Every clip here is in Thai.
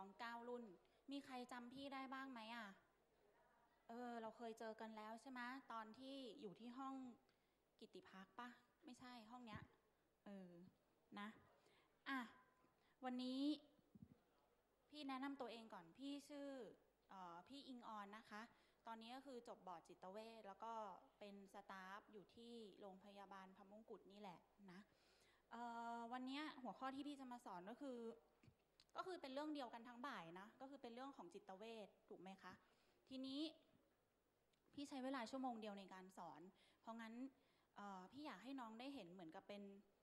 อง9รุ่นมีใครจำพี่ได้บ้างไหมอ่ะเราเคยเจอกันแล้วใช่ไหมตอนที่อยู่ที่ห้องกิตติพักปะไม่ใช่ห้องเนี้ยนะอ่ะวันนี้พี่แนะนำตัวเองก่อนพี่ชื่อพี่อิงออนนะคะตอนนี้ก็คือจบบอร์ดจิตเวชแล้วก็เป็นสตาฟอยู่ที่โรงพยาบาลพระมงกุฎนี่แหละนะวันนี้หัวข้อที่พี่จะมาสอนก็คือเป็นเรื่องเดียวกันทั้งบ่ายนะก็คือเป็นเรื่องของจิตเวชถูกไหมคะทีนี้พี่ใช้เวลาชั่วโมงเดียวในการสอนเพราะงั้นพี่อยากให้น้องได้เห็นเหมือนกับเป็น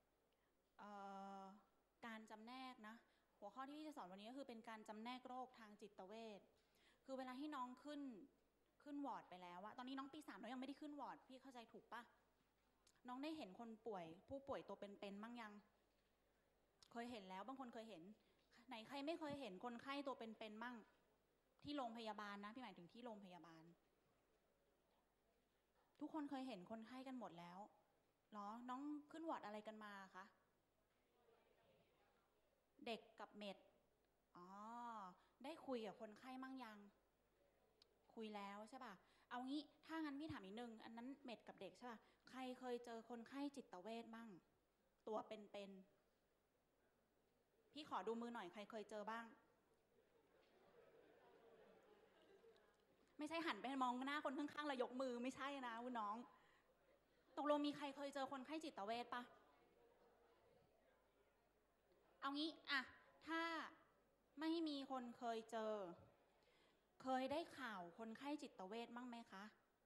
การจำแนกนะหัวข้อที่พี่จะสอนวันนี้ก็คือเป็นการจำแนกโรคทางจิตเวชคือเวลาที่น้องขึ้นวอร์ดไปแล้วอะตอนนี้น้องปี 3น้องยังไม่ได้ขึ้นวอร์ดพี่เข้าใจถูกปะน้องได้เห็นคนป่วยผู้ป่วยตัวเป็นๆบ้างยังเคยเห็นแล้วบางคนเคยเห็นไหนใครไม่เคยเห็นคนไข้ตัวเป็นๆบ้างที่โรงพยาบาลนะพี่หมายถึงที่โรงพยาบาลทุกคนเคยเห็นคนไข้กันหมดแล้วเหรอน้องขึ้นวอร์ดอะไรกันมาคะเด็กกับเม็ดได้คุยกับคนไข้มั่งยังคุยแล้วใช่ป่ะเอางี้ถ้างั้นพี่ถามอีกนึงอันนั้นเม็ดกับเด็กใช่ป่ะใครเคยเจอคนไข้จิตเวชมั่งตัวเป็นพี่ขอดูมือหน่อยใครเคยเจอบ้างไม่ใช่หันไปมองหน้าคนข้างๆแล้วยกมือไม่ใช่นะคุณน้องตกลงมีใครเคยเจอคนไข้จิตเวชปะเอางี้อะถ้าไม่มีคนเคยเจอเคยได้ข่าวคนไข้จิตเวชมั่งไหมคะ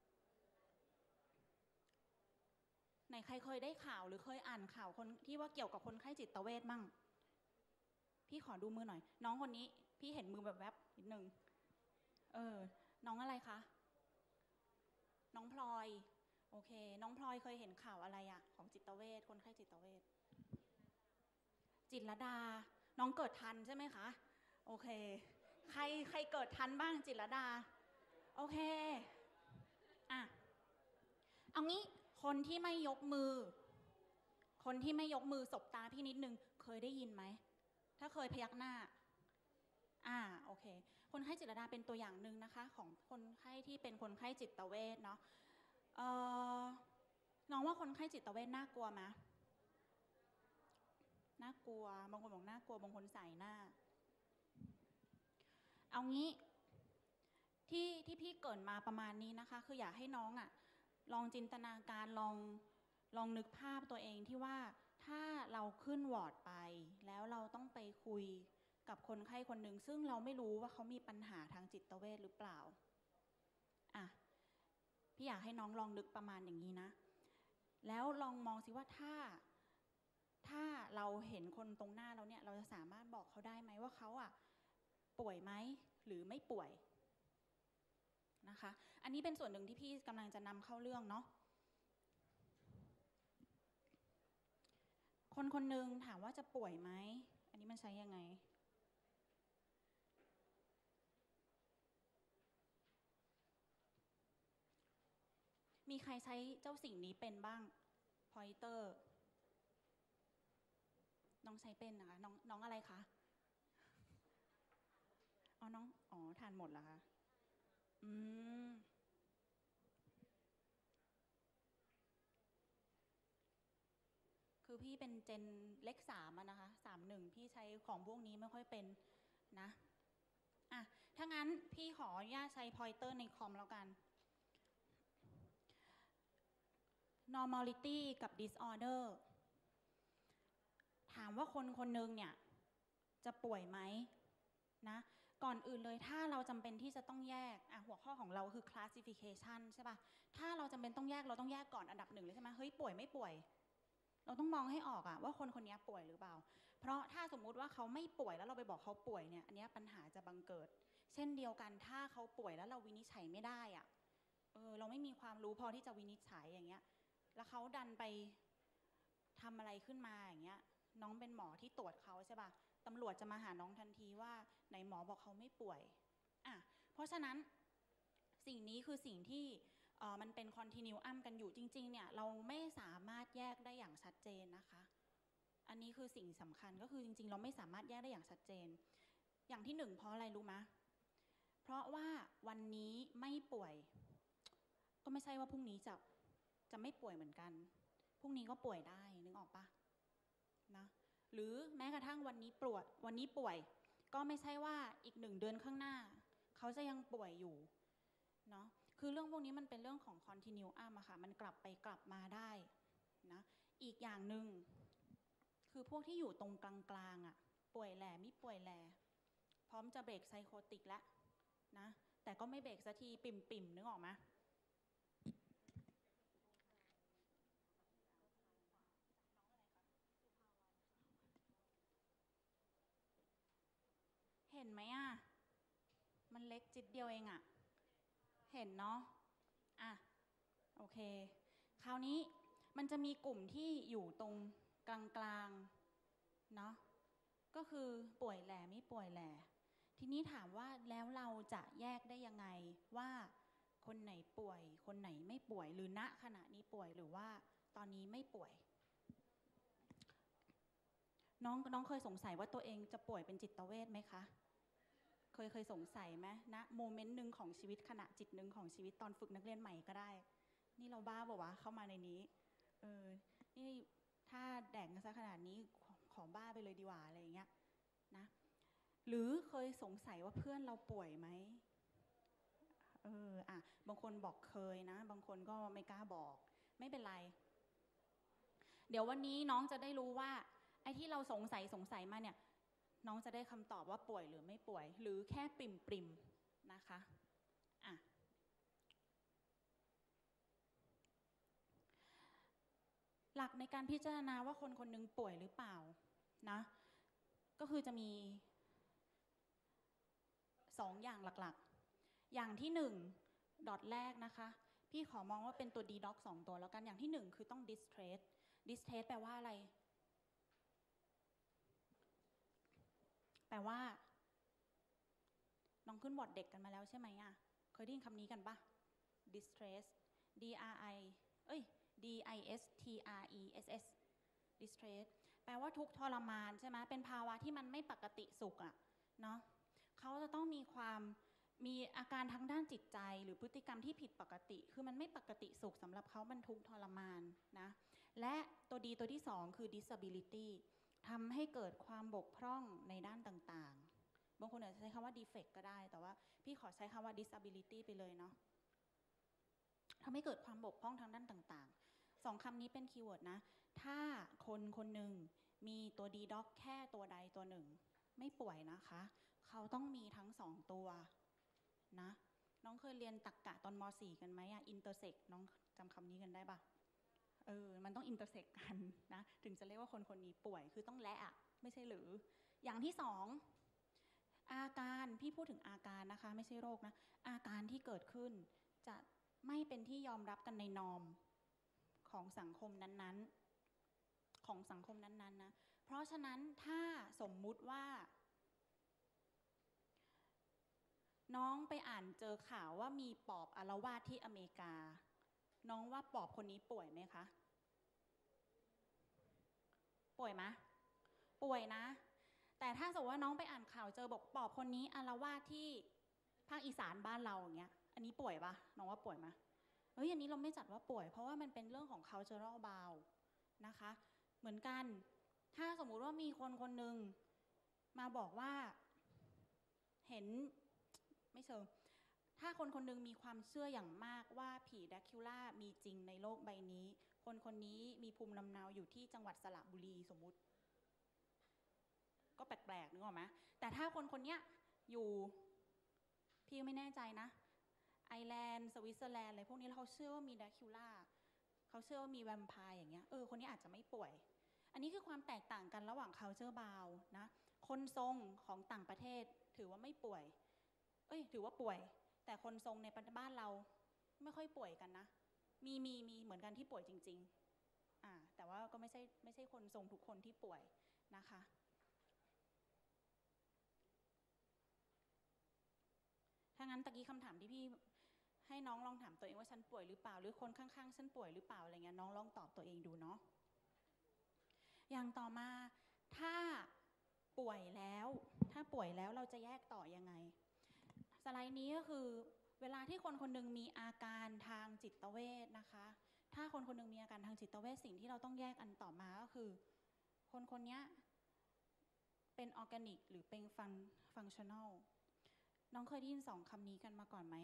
ไหนใครเคยได้ข่าวหรือเคยอ่านข่าวคนที่ว่าเกี่ยวกับคนไข้จิตเวชมั่งพี่ขอดูมือหน่อยน้องคนนี้พี่เห็นมือแบบแวบนิดนึงน้องอะไรคะน้องพลอยโอเคน้องพลอยเคยเห็นข่าวอะไรอะของจิตเวชคนไข้จิตเวชจิตรลดาน้องเกิดทันใช่ไหมคะโอเคใครเกิดทันบ้างจิตรลดาโอเคอ่ะเอางี้คนที่ไม่ยกมือสบตาพี่นิดนึงเคยได้ยินไหมถ้าเคยพยักหน้าโอเคคนไข้จิตรลดาเป็นตัวอย่างหนึ่งนะคะของคนไข้ที่เป็นคนไข้จิตเวชเนาะน้องว่าคนไข้จิตเวชน่ากลัวไหมน่ากลัวบางคนบอกน่ากลัวบางคนใส่หน้าเอางี้ที่พี่เกิดมาประมาณนี้นะคะคืออยากให้น้องลองจินตนาการลองนึกภาพตัวเองที่ว่าถ้าเราขึ้นวอร์ดไปแล้วเราต้องไปคุยกับคนไข้คนหนึ่งซึ่งเราไม่รู้ว่าเขามีปัญหาทางจิตเวชหรือเปล่าพี่อยากให้น้องลองนึกประมาณอย่างนี้นะแล้วลองมองสิว่าถ้าเราเห็นคนตรงหน้าเราเนี่ยเราจะสามารถบอกเขาได้ไหมว่าเขาป่วยไหมหรือไม่ป่วยนะคะอันนี้เป็นส่วนหนึ่งที่พี่กำลังจะนำเข้าเรื่องเนาะคนคนหนึ่งถามว่าจะป่วยไหมอันนี้มันใช้ยังไงมีใครใช้เจ้าสิ่งนี้เป็นบ้างพอยเตอร์น้องใช้เป็นนะคะน้องอะไรคะน้องทานหมดเหรอคะคือพี่เป็นเจนเลข3นะคะ31พี่ใช้ของพวกนี้ไม่ค่อยเป็นนะถ้างั้นพี่ขออนุญาตใช้พอยเตอร์ในคอมแล้วกัน normality กับ disorder ถามว่าคนคนหนึ่งเนี่ยจะป่วยไหมนะก่อนอื่นเลยถ้าเราจำเป็นที่จะต้องแยกหัวข้อของเราคือ classification ใช่ป่ะถ้าเราจำเป็นต้องแยกเราต้องแยกก่อนอันดับ1เลยใช่ไหมเฮ้ยป่วยไม่ป่วยเราต้องมองให้ออกว่าคนคนนี้ป่วยหรือเปล่าเพราะถ้าสมมุติว่าเขาไม่ป่วยแล้วเราไปบอกเขาป่วยเนี่ยอันนี้ปัญหาจะบังเกิดเช่นเดียวกันถ้าเขาป่วยแล้วเราวินิจฉัยไม่ได้เราไม่มีความรู้พอที่จะวินิจฉัยอย่างเงี้ยแล้วเขาดันไปทำอะไรขึ้นมาอย่างเงี้ยน้องเป็นหมอที่ตรวจเขาใช่ป่ะตำรวจจะมาหาน้องทันทีว่าไหนหมอบอกเขาไม่ป่วยเพราะฉะนั้นสิ่งนี้คือสิ่งที่มันเป็นคอนติเนียมกันอยู่จริงๆเนี่ยเราไม่สามารถแยกได้อย่างชัดเจนนะคะอันนี้คือสิ่งสำคัญก็คือจริงๆเราไม่สามารถแยกได้อย่างชัดเจนอย่างที่หนึ่งเพราะอะไรรู้ไหมเพราะว่าวันนี้ไม่ป่วยก็ไม่ใช่ว่าพรุ่งนี้จะไม่ป่วยเหมือนกันพรุ่งนี้ก็ป่วยได้นึกออกปะนะหรือแม้กระทั่งวันนี้ป่วยก็ไม่ใช่ว่าอีก1 เดือนข้างหน้าเขาจะยังป่วยอยู่เนาะคือเรื่องพวกนี้มันเป็นเรื่องของ continuum อะค่ะมันกลับไปกลับมาได้นะอีกอย่างหนึ่งคือพวกที่อยู่ตรงกลางๆอะป่วยแหล่ไม่ป่วยแหล่พร้อมจะเบรกไซโคติกแล้วนะแต่ก็ไม่เบรกสักทีปิ่มนึกออกไหมเห็นไหมอะมันเล็กจิตเดียวเองอะเห็นเนาะอ่ะโอเคคราวนี้มันจะมีกลุ่มที่อยู่ตรงกลางๆเนาะก็คือป่วยแหล่ไม่ป่วยแหล่ทีนี้ถามว่าแล้วเราจะแยกได้ยังไงว่าคนไหนป่วยคนไหนไม่ป่วยหรือณขณะนี้ป่วยหรือว่าตอนนี้ไม่ป่วยน้องเคยสงสัยว่าตัวเองจะป่วยเป็นจิตเวชไหมคะเคยสงสัยไหมณโมเมนต์หนึ่งของชีวิตขณะจิตหนึ่งของชีวิตตอนฝึกนักเรียนใหม่ก็ได้นี่เราบ้าบอกว่าเข้ามาในนี้นี่ถ้าแดกกันซะขนาดนี้ขอบ้าไปเลยดีกว่าอะไรอย่างเงี้ยนะหรือเคยสงสัยว่าเพื่อนเราป่วยไหมบางคนบอกเคยนะบางคนก็ไม่กล้าบอกไม่เป็นไรเดี๋ยววันนี้น้องจะได้รู้ว่าไอ้ที่เราสงสัยมาเนี่ยน้องจะได้คำตอบว่าป่วยหรือไม่ป่วยหรือแค่ปริมนะคะหลักในการพิจารณาว่าคนคนหนึ่งป่วยหรือเปล่านะก็คือจะมี2 อย่างหลักๆอย่างที่1ดอทแรกนะคะพี่ขอมองว่าเป็นตัว D doc 2 ตัวแล้วกันอย่างที่1คือต้อง distress แปลว่าอะไรแปลว่าน้องขึ้นบอร์ดเด็กกันมาแล้วใช่ไหมอ่ะเคยได้ยินคำนี้กันปะ distress D R I D I S T R E S S distress แปลว่าทุกข์ทรมานใช่ไหมเป็นภาวะที่มันไม่ปกติสุขอ่ะเนาะเขาจะต้องมีอาการทางด้านจิตใจหรือพฤติกรรมที่ผิดปกติคือมันไม่ปกติสุขสำหรับเขามันทุกข์ทรมานนะและตัวดีตัวที่2คือ disability ทำให้เกิดความบกพร่องในด้านต่างๆบางคนอาจจะใช้คำว่า defect ก็ได้แต่ว่าพี่ขอใช้คำว่า disability ไปเลยเนาะทำให้เกิดความบกพร่องทางด้านต่างๆ2 คำนี้เป็นคีย์เวิร์ดนะถ้าคนหนึ่งมีตัวดีด็อกแค่ตัวใดตัวหนึ่งไม่ป่วยนะคะเขาต้องมีทั้ง2 ตัวนะน้องเคยเรียนตรรกะตอนม.4 กันไหมอะ intersect น้องจำคำนี้กันได้ปะมันต้อง intersect กันนะถึงจะเรียกว่าคนนี้ป่วยคือต้องและอะไม่ใช่หรืออย่างที่2อาการพี่พูดถึงอาการนะคะไม่ใช่โรคนะอาการที่เกิดขึ้นจะไม่เป็นที่ยอมรับกันในนอร์มของสังคมนั้นๆนะเพราะฉะนั้นถ้าสมมุติว่าน้องไปอ่านเจอข่าวว่ามีปอบอาละวาดที่อเมริกาน้องว่าปอบคนนี้ป่วยไหมคะป่วยไหมป่วยนะแต่ถ้าสมมติว่าน้องไปอ่านข่าวเจอบอกปอบคนนี้อาละวาดที่ภาคอีสานบ้านเราอย่างเงี้ยอันนี้ป่วยปะน้องว่าป่วยไหมอันนี้เราไม่จัดว่าป่วยเพราะว่ามันเป็นเรื่องของ cultural bound นะคะเหมือนกันถ้าสมมุติว่ามีคนหนึ่งมาบอกว่าเห็นไม่เชิงถ้าคนหนึ่งมีความเชื่ออย่างมากว่าผีแดคิวล่ามีจริงในโลกใบนี้คนนี้มีภูมิลำเนาอยู่ที่จังหวัดสระบุรีสมมุติก็แปลกๆนึกออกไหมแต่ถ้าคนนี้อยู่พี่ไม่แน่ใจนะไอร์แลนด์สวิตเซอร์แลนด์อะไรพวกนี้เขาเชื่อว่ามีแดคิวล่าเขาเชื่อว่ามีแวมไพร์อย่างเงี้ยคนนี้อาจจะไม่ป่วยอันนี้คือความแตกต่างกันระหว่าง culture bound นะคนทรงของต่างประเทศถือว่าไม่ป่วยถือว่าป่วยแต่คนทรงในบ้านเราไม่ค่อยป่วยกันนะมีเหมือนกันที่ป่วยจริงๆแต่ว่าก็ไม่ใช่คนทรงทุกคนที่ป่วยนะคะถ้างั้นตะกี้คำถามที่พี่ให้น้องลองถามตัวเองว่าฉันป่วยหรือเปล่าหรือคนข้างๆฉันป่วยหรือเปล่าอะไรเงี้ยน้องลองตอบตัวเองดูเนาะอย่างต่อมาถ้าป่วยแล้วถ้าป่วยแล้วเราจะแยกต่อยังไงสไลด์นี้ก็คือเวลาที่คนคนหนึ่งมีอาการทางจิตเวชนะคะถ้าคนคนหนึ่งมีอาการทางจิตเวชสิ่งที่เราต้องแยกอันต่อมาก็คือคนคนนี้เป็นออร์แกนิกหรือเป็นฟังชั่นอลน้องเคยได้ยินสองคำนี้กันมาก่อนไหม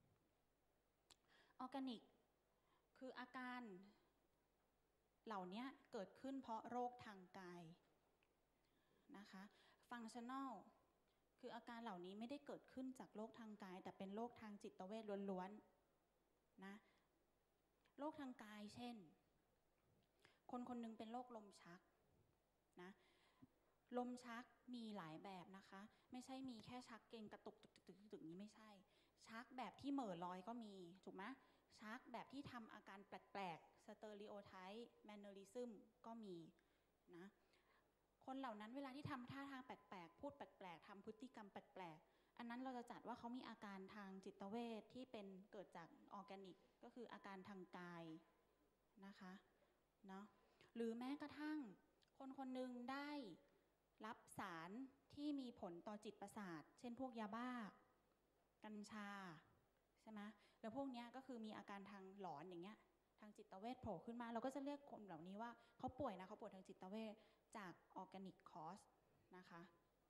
ออร์แกนิกคืออาการเหล่านี้เกิดขึ้นเพราะโรคทางกายนะคะฟังชั่นอลคืออาการเหล่านี้ไม่ได้เกิดขึ้นจากโรคทางกายแต่เป็นโรคทางจิตเวชล้วนๆนะโรคทางกายเช่นคนคนนึงเป็นโรคลมชักนะลมชักมีหลายแบบนะคะไม่ใช่มีแค่ชักเกร็งกระตุกตึกนี้ไม่ใช่ชักแบบที่เหม่อลอยก็มีถูกไหมชักแบบที่ทำอาการแปลกๆสเตอริโอไทป์แมนเนอริซึมก็มีนะคนเหล่านั้นเวลาที่ทำท่าทางแปลกๆพูดแปลกๆทำพฤติกรรมแปลกๆอันนั้นเราจะจัดว่าเขามีอาการทางจิตเวชที่เป็นเกิดจากออร์แกนิกก็คืออาการทางกายนะคะเนาะหรือแม้กระทั่งคนคนหนึ่งได้รับสารที่มีผลต่อจิตประสาทเช่นพวกยาบ้ากัญชาใช่ไหมแล้วพวกนี้ก็คือมีอาการทางหลอนอย่างเงี้ยทางจิตเวชโผล่ขึ้นมาเราก็จะเรียกคนเหล่านี้ว่าเขาป่วยนะเขาป่วยทางจิตเวชจากออร์แกนิกคอสนะคะ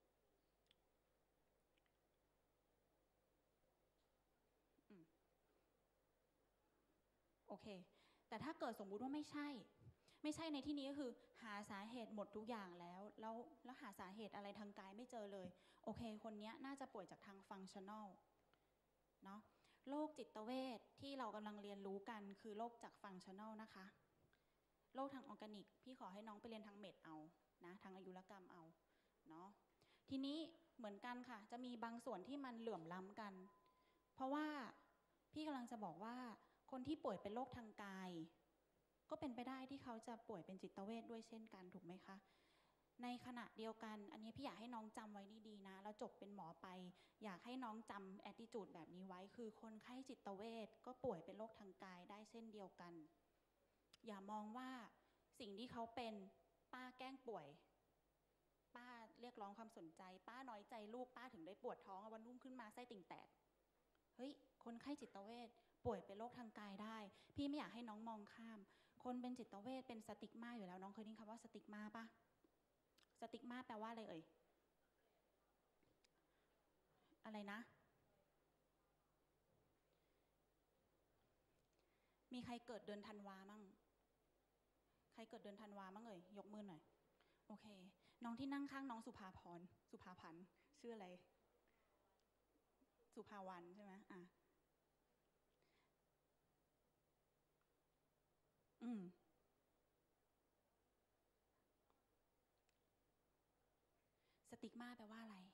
โอเคแต่ถ้าเกิดสมมุติว่าไม่ใช่ในที่นี้ก็คือหาสาเหตุหมดทุกอย่างแล้วหาสาเหตุอะไรทางกายไม่เจอเลยโอเคคนนี้น่าจะป่วยจากทางฟังชั่นอลเนาะโรคจิตเวชที่เรากำลังเรียนรู้กันคือโรคจากฟังชั่นอลนะคะโรคทางออร์แกนิกพี่ขอให้น้องไปเรียนทางเมดเอานะทางอายุรกรรมเอาเนาะทีนี้เหมือนกันค่ะจะมีบางส่วนที่มันเหลื่อมล้ำกันเพราะว่าพี่กำลังจะบอกว่าคนที่ป่วยเป็นโรคทางกายก็เป็นไปได้ที่เขาจะป่วยเป็นจิตเวชด้วยเช่นกันถูกไหมคะในขณะเดียวกันอันนี้พี่อยากให้น้องจำไว้ดีๆนะแล้วจบเป็นหมอไปอยากให้น้องจำ attitude แบบนี้ไว้คือคนไข้จิตเวชก็ป่วยเป็นโรคทางกายได้เช่นเดียวกันอย่ามองว่าสิ่งที่เขาเป็นป้าแกล้งป่วยป้าเรียกร้องความสนใจป้าน้อยใจลูกป้าถึงได้ปวดท้องวันรุ่งขึ้นมาไส้ติ่งแตกเฮ้ยคนไข้จิตเวชป่วยเป็นโรคทางกายได้พี่ไม่อยากให้น้องมองข้ามคนเป็นจิตเวชเป็นสติกมาอยู่แล้วน้องเคยได้ยินคำว่าสติกมาปะสติกมาแปลว่าอะไรเอ่ยอะไรนะมีใครเกิดเดือนธันวามั่งใครเกิดเดือนธันวามั่งเอ่ยยกมือหน่อยโอเคน้องที่นั่งข้างน้องสุภาพันธ์ชื่ออะไรสุภาวันใช่ไหมอ่ะสติกมาแปลว่าอะไร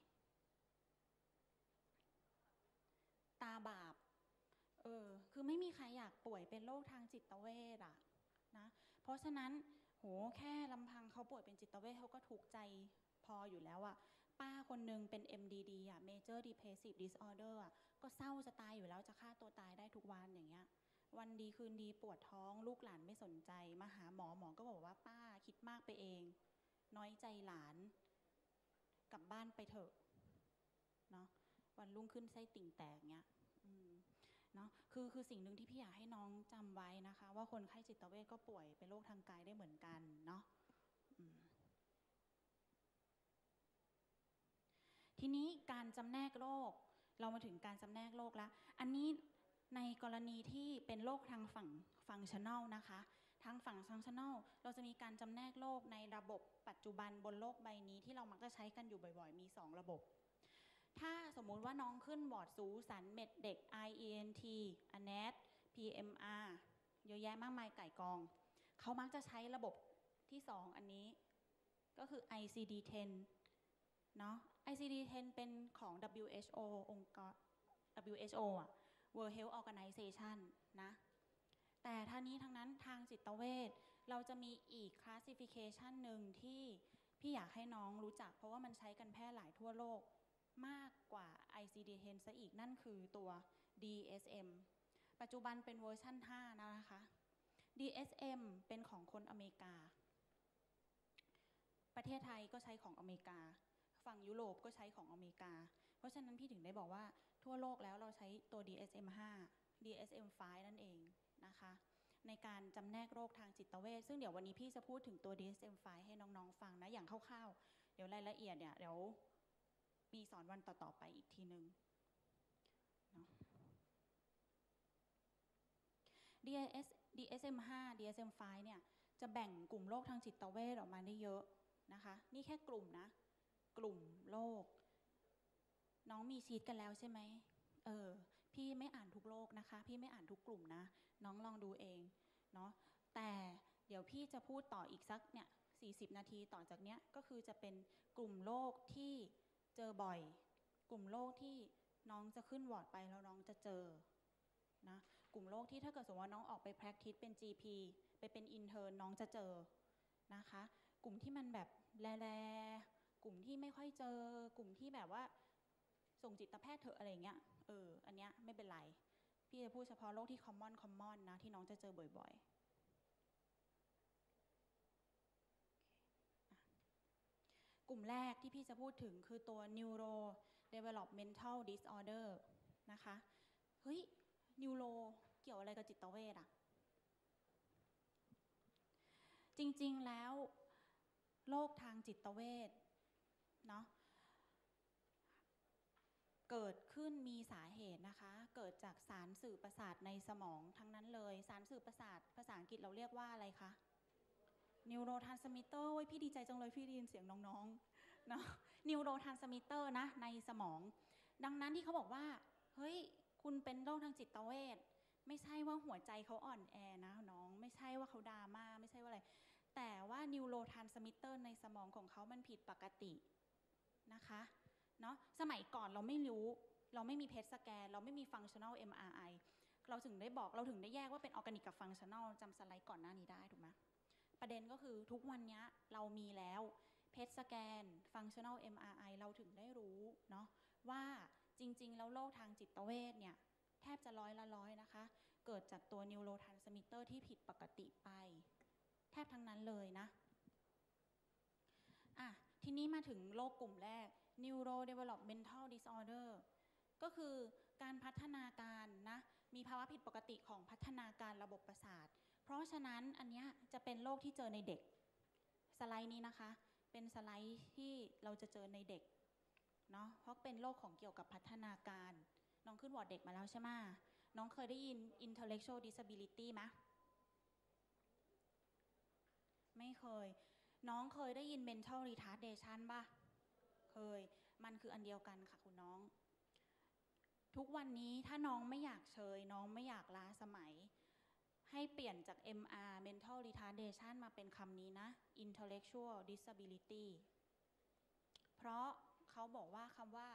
ตาบาปคือไม่มีใครอยากป่วยเป็นโรคทางจิตเวชอะนะเพราะฉะนั้นโหแค่ลำพังเขาป่วยเป็นจิตเวชเขาก็ทุกข์ใจพออยู่แล้วอะป้าคนนึงเป็น MDD อะ Major Depressive Disorder อะก็เศร้าจะตายอยู่แล้วจะฆ่าตัวตายได้ทุกวันอย่างเงี้ยวันดีคืนดีปวดท้องลูกหลานไม่สนใจมาหาหมอก็บอกว่าป้าคิดมากไปเองน้อยใจหลานกลับบ้านไปเถอะเนาะวันรุ่งขึ้นไส้ติ่งแตกเงี้ยเนาะคือสิ่งหนึ่งที่พี่อยากให้น้องจำไว้นะคะว่าคนไข้จิตเวชก็ป่วยเป็นโรคทางกายได้เหมือนกันเนาะทีนี้การจำแนกโรคเรามาถึงการจำแนกโรคแล้วอันนี้ในกรณีที่เป็นโรคทางฝั่งฟังชั่นอลนะคะทางฝั่งฟังชั่นอลเราจะมีการจำแนกโรคในระบบปัจจุบันบนโลกใบนี้ที่เรามักจะใช้กันอยู่บ่อยๆมี2ระบบถ้าสมมุติว่าน้องขึ้นบอร์ดสูสันเม็ดเด็ก IENT ANET PMR เยอะแยะมากมายไก่กองเขามักจะใช้ระบบที่2อันนี้ก็คือ ICD-10 เนาะ ICD-10 เป็นของ WHO องค์กร WHO อ่ะ World Health Organization นะแต่ท่านี้ทั้งนั้นทางจิตเวชเราจะมีอีก classification หนึ่งที่พี่อยากให้น้องรู้จักเพราะว่ามันใช้กันแพร่หลายทั่วโลกมากกว่า ICD-10 ซะอีกนั่นคือตัว DSM ปัจจุบันเป็นเวอร์ชัน5นะคะ DSM เป็นของคนอเมริกาประเทศไทยก็ใช้ของอเมริกาฝั่งยุโรปก็ใช้ของอเมริกาเพราะฉะนั้นพี่ถึงได้บอกว่าทั่วโลกแล้วเราใช้ตัว DSM-5 DSM-5 นั่นเองนะคะในการจำแนกโรคทางจิตเวชซึ่งเดี๋ยววันนี้พี่จะพูดถึงตัว DSM-5 ให้น้องๆฟังนะอย่างคร่าวๆเดี๋ยวรายละเอียดเนี่ยเดี๋ยวมีสอนวันต่อๆไปอีกทีนึงเนาะ DSM-5 DSM-5 เนี่ยจะแบ่งกลุ่มโรคทางจิตเวชออกมาได้เยอะนะคะนี่แค่กลุ่มนะกลุ่มโรคน้องมีชีทกันแล้วใช่ไหมพี่ไม่อ่านทุกโรคนะคะพี่ไม่อ่านทุกกลุ่มนะน้องลองดูเองเนาะแต่เดี๋ยวพี่จะพูดต่ออีกสักเนี่ย40 นาทีต่อจากเนี้ยก็คือจะเป็นกลุ่มโรคที่เจอบ่อยกลุ่มโรคที่น้องจะขึ้นวอร์ดไปแล้วน้องจะเจอนะกลุ่มโรคที่ถ้าเกิดสมมติว่าน้องออกไป practice เป็น GP ไปเป็น intern น้องจะเจอนะคะกลุ่มที่มันแบบแลกลุ่มที่ไม่ค่อยเจอกลุ่มที่แบบว่าส่งจิตแพทย์เถอะอะไรเงี้ยอันเนี้ยไม่เป็นไรพี่จะพูดเฉพาะโรคที่ common นะที่น้องจะเจอบ่อยๆกลุ่มแรกที่พี่จะพูดถึงคือตัว neuro developmental disorder นะคะเฮ้ย neuro เกี่ยวอะไรกับจิตเวชอะจริงๆแล้วโรคทางจิตเวชเนาะเกิดขึ้นมีสาเหตุนะคะเกิดจากสารสื่อประสาทในสมองทั้งนั้นเลยสารสื่อประสาทภาษาอังกฤษเราเรียกว่าอะไรคะ neurotransmitter เว้ยพี่ดีใจจังเลยพี่ได้ยินเสียงน้องๆเนาะ neurotransmitter นะในสมองดังนั้นที่เขาบอกว่าเฮ้ยคุณเป็นโรคทางจิตเวชไม่ใช่ว่าหัวใจเขาอ่อนแอนะน้องไม่ใช่ว่าเขาดราม่าไม่ใช่ว่าอะไรแต่ว่า neurotransmitter ในสมองของเขามันผิดปกตินะคะเนาะสมัยก่อนเราไม่รู้เราไม่มีเพทสแกนเราไม่มี functional MRI เราถึงได้บอกเราถึงได้แยกว่าเป็น organic กับ functional จำสไลด์ก่อนหน้านี้ได้ถูกไหมประเด็นก็คือทุกวันนี้เรามีแล้วเพทสแกน functional MRI เราถึงได้รู้เนาะว่าจริงๆแล้วโรคทางจิตเวชเนี่ยแทบจะ100%นะคะเกิดจากตัว neurotransmitter ที่ผิดปกติไปแทบทั้งนั้นเลยนะทีนี้มาถึงโรคกลุ่มแรก neuro developmental disorder ก็คือการพัฒนาการนะมีภาวะผิดปกติของพัฒนาการระบบประสาทเพราะฉะนั้นอันนี้จะเป็นโรคที่เจอในเด็กสไลด์นี้นะคะเป็นสไลด์ที่เราจะเจอในเด็กเนาะเพราะเป็นโรคของเกี่ยวกับพัฒนาการน้องขึ้นวอร์ดเด็กมาแล้วใช่ไหมน้องเคยได้ยิน intellectual disability ไหมไม่เคยน้องเคยได้ยิน mental retardation ป่ะเคยมันคืออันเดียวกันค่ะคุณน้องทุกวันนี้ถ้าน้องไม่อยากเชยน้องไม่อยากล้าสมัยให้เปลี่ยนจาก MR mental retardation มาเป็นคำนี้นะ intellectual disability เพราะเขาบอกว่าคำว่า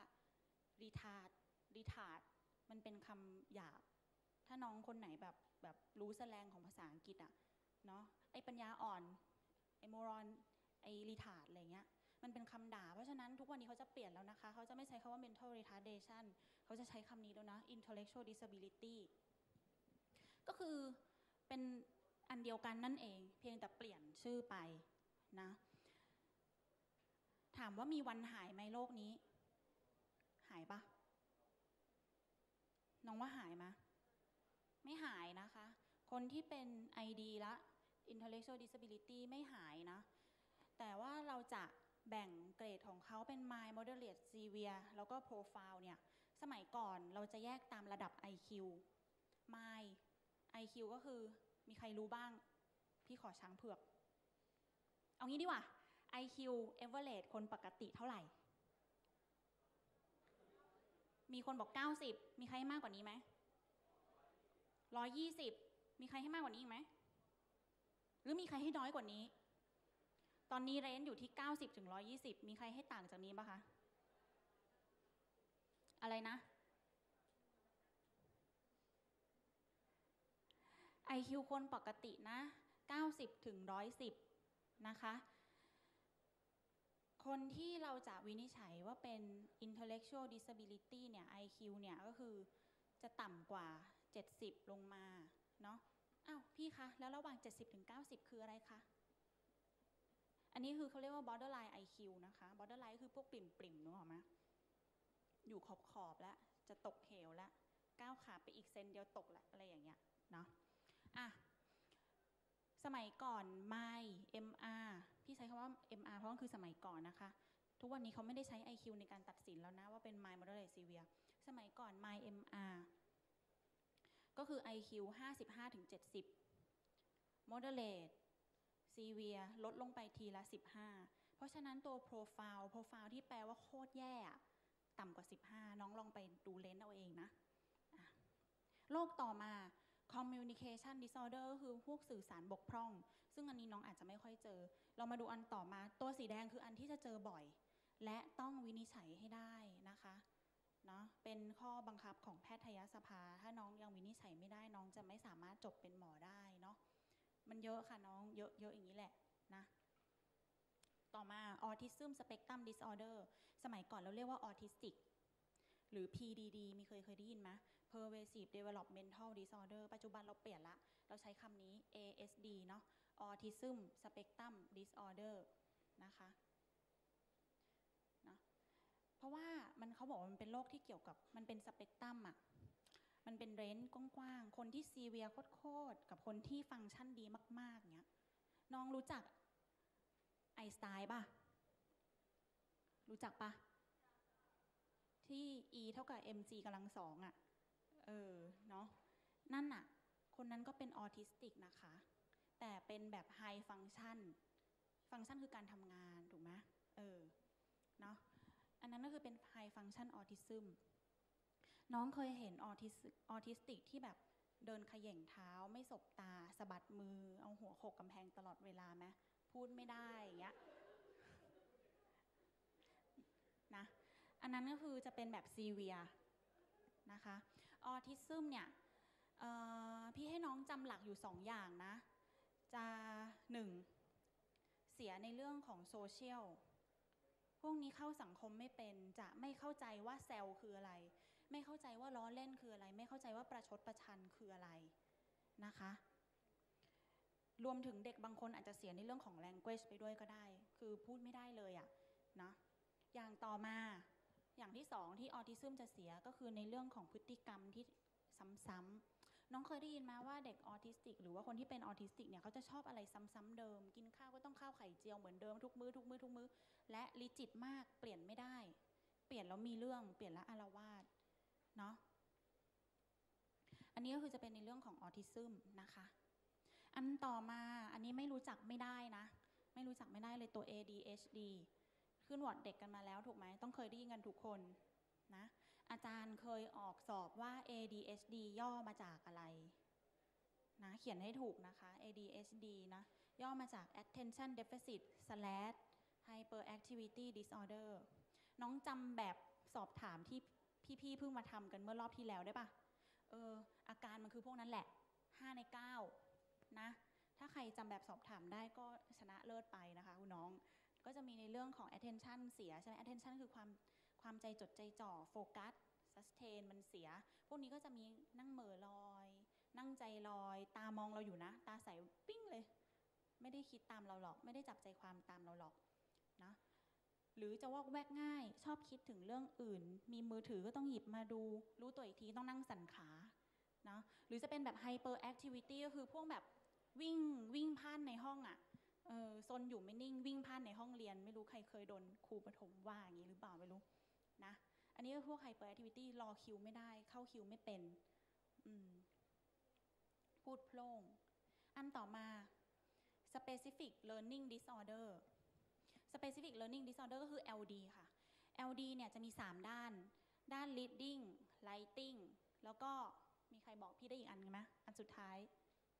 retard มันเป็นคำหยาบถ้าน้องคนไหนแบบรู้แสแลงของภาษาอังกฤษอะเนาะไอ้ปัญญาอ่อนไอ้โมรอนไอ้ retard อะไรเงี้ยมันเป็นคำด่าเพราะฉะนั้นทุกวันนี้เขาจะเปลี่ยนแล้วนะคะเขาจะไม่ใช้คำว่า mental retardation เขาจะใช้คำนี้แล้วนะ intellectual disability ก็คือเป็นอันเดียวกันนั่นเองเพียงแต่เปลี่ยนชื่อไปนะถามว่ามีวันหายไหมโรคนี้หายปะน้องว่าหายไหมไม่หายนะคะคนที่เป็น ID ละ intellectual disability ไม่หายนะแต่ว่าเราจะแบ่งเกรดของเขาเป็น mild moderate severe แล้วก็ profile เนี่ยสมัยก่อนเราจะแยกตามระดับ IQ mild IQ ก็คือมีใครรู้บ้างพี่ขอช้างเผือกเอางี้ดีกว่า IQ average คนปกติเท่าไหร่มีคนบอก90มีใครให้มากกว่านี้ไหม120มีใครให้มากกว่านี้อีกไหมหรือมีใครให้น้อยกว่านี้ตอนนี้เรนจ์อยู่ที่90ถึง120มีใครให้ต่างจากนี้ปะคะอะไรนะ IQ คนปกตินะ90ถึง110นะคะคนที่เราจะวินิจฉัยว่าเป็น intellectual disability เนี่ย IQ เนี่ยก็คือจะต่ำกว่า70ลงมาเนาะอ้าวพี่คะแล้วระหว่าง70ถึง90คืออะไรคะอันนี้คือเขาเรียกว่า borderline IQ นะคะ borderline คือพวกปริ่มๆนึกออกไหมอยู่ขอบแล้วจะตกเหวแล้วก้าวขาไปอีกเซนเดียวตกละอะไรอย่างเงี้ยเนาะอ่ะสมัยก่อน MI MR พี่ใช้คำว่า MR เพราะมันคือสมัยก่อนนะคะทุกวันนี้เขาไม่ได้ใช้ IQ ในการตัดสินแล้วนะว่าเป็น mild moderate severe สมัยก่อน MI MR ก็คือ IQ 55-70 moderate severe ลดลงไปทีละ15เพราะฉะนั้นตัว profile ที่แปลว่าโคตรแย่ต่ำกว่า15น้องลองไปดูเลนส์เอาเองนะโรคต่อมา communication disorder ก็คือพวกสื่อสารบกพร่องซึ่งอันนี้น้องอาจจะไม่ค่อยเจอเรามาดูอันต่อมาตัวสีแดงคืออันที่จะเจอบ่อยและต้องวินิจฉัยให้ได้นะคะเนาะเป็นข้อบังคับของแพทยสภาถ้าน้องยังวินิจฉัยไม่ได้น้องจะไม่สามารถจบเป็นหมอได้เนาะมันเยอะค่ะน้องเยอะอย่างนี้แหละนะต่อมา autism spectrum disorder สมัยก่อนเราเรียกว่า autistic หรือ PDD มีเคยได้ยินไหม pervasive developmental disorder ปัจจุบันเราเปลี่ยนละเราใช้คำนี้ ASD เนาะ autism spectrum disorder นะคะนะเพราะว่าเขาบอกว่ามันเป็นโรคที่เกี่ยวกับมันเป็นสเปกตรัมอะมันเป็นเรนจ์กว้างๆคนที่ซีเวียโคตรกับคนที่ฟังก์ชันดีมากๆเนี้ยน้องรู้จักไอน์สไตน์ป่ะรู้จักป่ะที่ E เท่ากับ mc กำลังสองอะเนาะนั่นน่ะคนนั้นก็เป็นออทิสติกนะคะแต่เป็นแบบไฮฟังก์ชันคือการทำงานถูกไหมเนาะอันนั้นก็คือเป็นไฮฟังก์ชันออทิซึมน้องเคยเห็นออทิสติกที่แบบเดินเขย่งเท้าไม่สบตาสะบัดมือเอาหัวโขกกำแพงตลอดเวลาไหมพูดไม่ได้อย่างเงี้ยนะอันนั้นก็คือจะเป็นแบบซีเวียนะคะออทิซึมเนี่ยพี่ให้น้องจำหลักอยู่2อย่างนะจะ1เสียในเรื่องของโซเชียลพวกนี้เข้าสังคมไม่เป็นจะไม่เข้าใจว่าแซลคืออะไรไม่เข้าใจว่าล้อเล่นคืออะไรไม่เข้าใจว่าประชดประชันคืออะไรนะคะรวมถึงเด็กบางคนอาจจะเสียในเรื่องของ language ไปด้วยก็ได้คือพูดไม่ได้เลยอะนะอย่างต่อมาอย่างที่2ที่ออทิซึมจะเสียก็คือในเรื่องของพฤติกรรมที่ซ้ำๆน้องเคยได้ยินไหมว่าเด็กออทิสติกหรือว่าคนที่เป็นออทิสติกเนี่ยเขาจะชอบอะไรซ้ำๆเดิมกินข้าวก็ต้องข้าวไข่เจียวเหมือนเดิมทุกมื้อและริจิตมากเปลี่ยนไม่ได้เปลี่ยนแล้วมีเรื่องเปลี่ยนแล้วอาละวาดเนาะอันนี้ก็คือจะเป็นในเรื่องของออทิซึมนะคะอันต่อมาอันนี้ไม่รู้จักไม่ได้นะไม่รู้จักไม่ได้เลยตัว ADHD ขึ้นวอร์ดเด็กกันมาแล้วถูกไหมต้องเคยได้ยินกันทุกคนนะอาจารย์เคยออกสอบว่า ADHD ย่อมาจากอะไรนะเขียนให้ถูกนะคะ ADHD นะย่อมาจาก attention deficit / hyperactivity disorder น้องจำแบบสอบถามที่พี่ๆเพิ่งมาทำกันเมื่อรอบที่แล้วได้ปะอาการมันคือพวกนั้นแหละ5 ใน 9นะถ้าใครจำแบบสอบถามได้ก็ชนะเลิศไปนะคะคุณน้องก็จะมีในเรื่องของ attention เสียใช่ไหม attention คือความใจจดใจจ่อโฟกัส sustain มันเสียพวกนี้ก็จะมีนั่งเหม่อลอยนั่งใจลอยตามองเราอยู่นะตาใสปิ้งเลยไม่ได้คิดตามเราหรอกไม่ได้จับใจความตามเราหรอกนะหรือจะวอกแวกง่ายชอบคิดถึงเรื่องอื่นมีมือถือก็ต้องหยิบมาดูรู้ตัวอีกทีต้องนั่งสั่นขานะหรือจะเป็นแบบ hyperactivity ก็คือพวกแบบวิ่งพ่านในห้องอ่ะซนอยู่ไม่นิ่งวิ่งพ่านในห้องเรียนไม่รู้ใครเคยโดนครูประถมว่าอย่างนี้หรือเปล่าไม่รู้นะอันนี้ก็พวก hyperactivity รอคิวไม่ได้เข้าคิวไม่เป็นพูดโพล่งอันต่อมา specific learning disorder specific learning disorder ก็คือ LD ค่ะ LD เนี่ยจะมี3ด้าน reading writing แล้วก็มีใครบอกพี่ได้อีกอันไหมอันสุดท้าย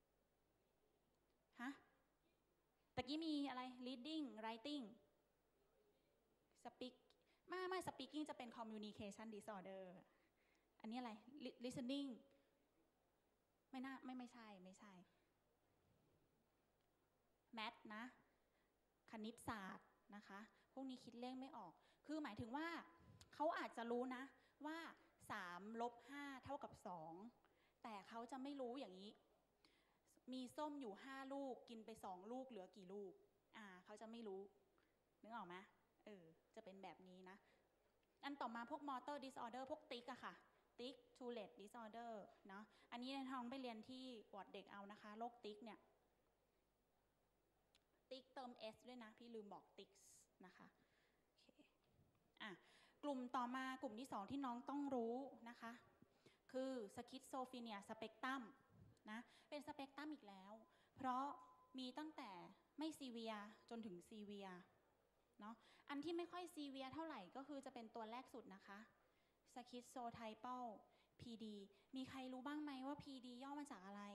ฮะตะกี้มีอะไร reading writing speak ไม่ speaking จะเป็น communication disorder อันนี้อะไร listening ไม่ใช่แมทนะคณิตศาสตร์นะคะพวกนี้คิดเลขไม่ออกคือหมายถึงว่าเขาอาจจะรู้นะว่า3 - 5 เท่ากับ2แต่เขาจะไม่รู้อย่างนี้มีส้มอยู่5 ลูกกินไป2 ลูกเหลือกี่ลูกเขาจะไม่รู้นึกออกไหมจะเป็นแบบนี้นะอันต่อมาพวก motor disorder พวกติ๊กอะค่ะติ๊ก Tourette disorder เนาะอันนี้น้องไปเรียนที่วอร์ดเด็กเอานะคะโรคติ๊กเนี่ยติ๊กเติม s ด้วยนะพี่ลืมบอกติ๊กนะคะโอเคกลุ่มต่อมากลุ่มที่2ที่น้องต้องรู้นะคะคือสคิสโซฟีเนียสเปกตรัมนะเป็นสเปกตรัมอีกแล้วเพราะมีตั้งแต่ไม่ซีเวียจนถึงซีเวียเนาะอันที่ไม่ค่อยซีเวียเท่าไหร่ก็คือจะเป็นตัวแรกสุดนะคะสคิสโซไทเปิล PD มีใครรู้บ้างไหมว่า PD ย่อมาจากอะไร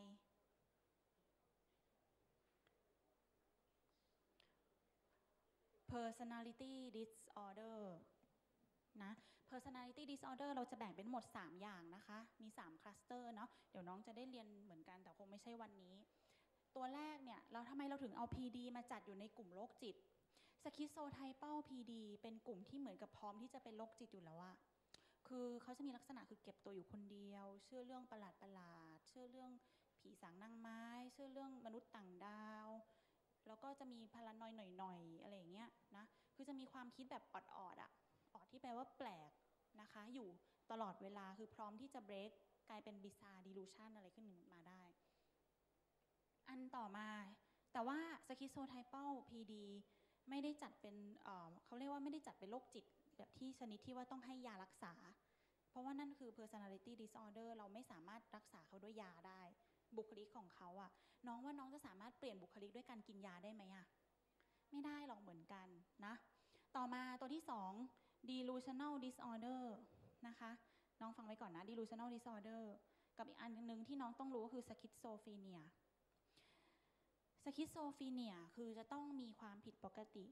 personality disorder นะ personality disorder เราจะแบ่งเป็นหมด3อย่างนะคะมี3คลัสเตอร์เนาะเดี๋ยวน้องจะได้เรียนเหมือนกันแต่คงไม่ใช่วันนี้ตัวแรกเนี่ยเราทำไมเราถึงเอา PD มาจัดอยู่ในกลุ่มโรคจิต schizotypal PD เป็นกลุ่มที่เหมือนกับพร้อมที่จะเป็นโรคจิตอยู่แล้วอะคือเขาจะมีลักษณะคือเก็บตัวอยู่คนเดียวเชื่อเรื่องประหลาดเชื่อเรื่องผีสางนางไม้เชื่อเรื่องมนุษย์ต่างดาวแล้วก็จะมีพารานอยหน่อยๆอะไรอย่างเงี้ยนะคือจะมีความคิดแบบออดๆอะออดที่แปลว่าแปลกนะคะอยู่ตลอดเวลาคือพร้อมที่จะเบรกกลายเป็นbizarre delusion อะไรขึ้นมาได้อันต่อมาแต่ว่า schizotypal PD ไม่ได้จัดเป็นเขาเรียกว่าไม่ได้จัดเป็นโรคจิตแบบที่ชนิดที่ว่าต้องให้ยารักษาเพราะว่านั่นคือ personality disorder เราไม่สามารถรักษาเขาด้วยยาได้บุคลิกของเขาอะน้องว่าน้องจะสามารถเปลี่ยนบุคลิกด้วยการกินยาได้ไหมอะไม่ได้หรอกเหมือนกันนะต่อมาตัวที่2 delusional disorder นะคะน้องฟังไว้ก่อนนะ delusional disorder กับอีกอันนึงที่น้องต้องรู้ก็คือ schizophrenia สคิสโซฟีเนียคือจะต้องมีความผิดปกติ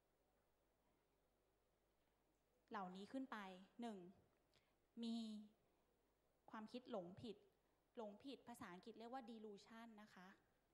เหล่านี้ขึ้นไป 1. มีความคิดหลงผิดภาษาอังกฤษเรียกว่า delusion นะคะ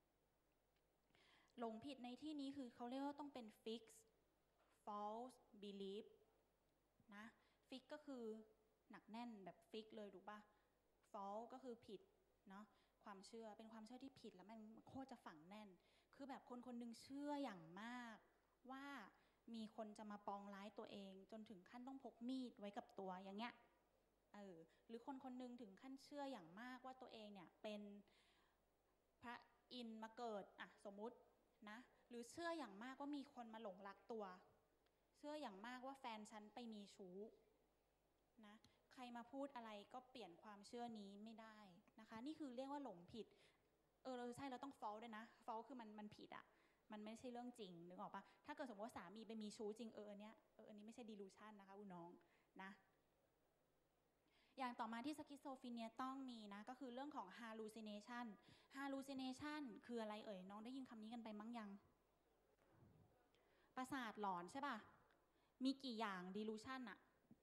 หลงผิดในที่นี้คือเขาเรียกว่าต้องเป็น fix false belief นะ fix ก็คือหนักแน่นแบบ fix เลยถูกปะ false ก็คือผิดเนาะความเชื่อเป็นความเชื่อที่ผิดแล้วมันโคตรจะฝังแน่นคือแบบคนนึงเชื่ออย่างมากว่ามีคนจะมาปองร้ายตัวเองจนถึงขั้นต้องพกมีดไว้กับตัวอย่างเงี้ยหรือคนนึงถึงขั้นเชื่ออย่างมากว่าตัวเองเนี่ยเป็นพระอินทร์มาเกิดสมมุตินะหรือเชื่ออย่างมากว่ามีคนมาหลงรักตัวเชื่ออย่างมากว่าแฟนฉันไปมีชู้นะใครมาพูดอะไรก็เปลี่ยนความเชื่อนี้ไม่ได้นะคะนี่คือเรียกว่าหลงผิดเราใช่เราต้อง false ด้วยนะ false คือมันผิดอะมันไม่ใช่เรื่องจริงนึกออกปะถ้าเกิดสมมติว่าสามีไปมีชู้จริงอันนี้ไม่ใช่ delusion นะคะคุณน้องนะอย่างต่อมาที่สคิสโซฟีเนียต้องมีนะก็คือเรื่องของ hallucination คืออะไรน้องได้ยินคำนี้กันไปมั้งยังประสาทหลอนใช่ป่ะมีกี่อย่าง delusion อะ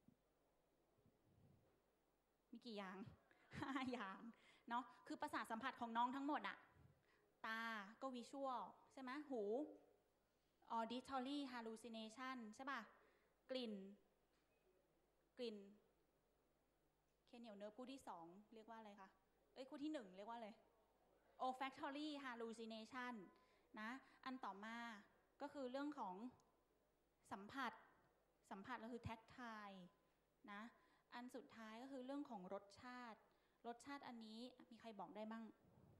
มีกี่อย่าง5 อย่างเนาะคือประสาทสัมผัสของน้องทั้งหมดอะตาก็ visual ใช่ไหมหู auditory hallucination ใช่ป่ะกลิ่นเคเหนียวเนื้อคู่ที่2เรียกว่าอะไรคะคู่ที่1เรียกว่าอะไร olfactory hallucination นะอันต่อมาก็คือเรื่องของสัมผัสก็คือ tactile นะอันสุดท้ายก็คือเรื่องของรสชาติอันนี้มีใครบอกได้บ้าง